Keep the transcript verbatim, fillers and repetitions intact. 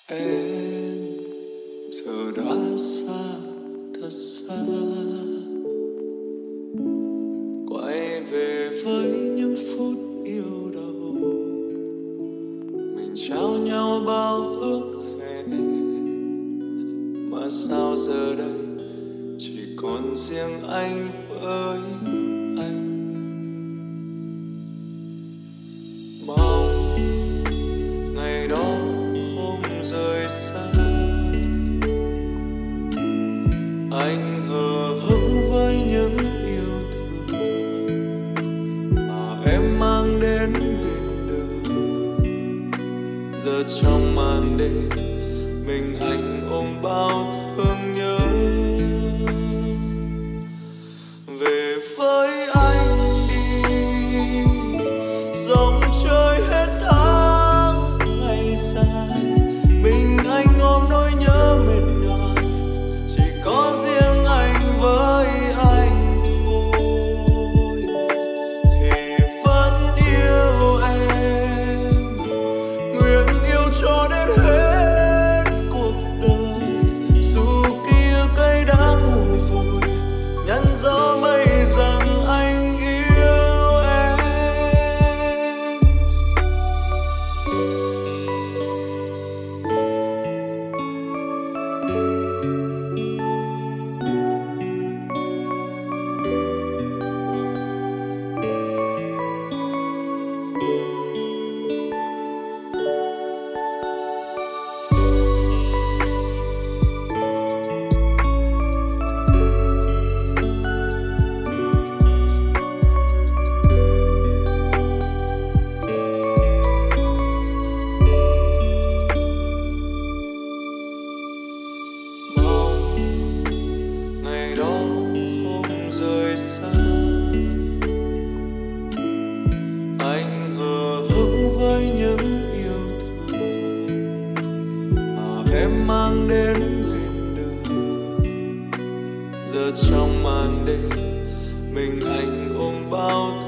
Em giờ đã xa, thật xa, quay về với những phút yêu đầu. Mình trao nhau bao ước hẹn, mà sao giờ đây chỉ còn riêng anh với anh. Mong ngày đó không rời xa, anh hờ hững với những yêu thương mà em mang đến bên đời. Giờ trong màn đêm mình anh ôm bao thương nhớ. Về với anh đi, dòng chơi hết tháng ngày dài, mình anh ôm nỗi nhớ mệt nhoài, chỉ có riêng anh với anh thôi. Thì vẫn yêu em, nguyện yêu cho đến hết cuộc đời. Dù kia cây đã ngùi vùi, nhắn gió mây rằng anh yêu em. Ngày đó không rời xa, anh hờ hững với những yêu thương mà em mang đến bên đời. Giờ trong màn đêm mình anh ôm bao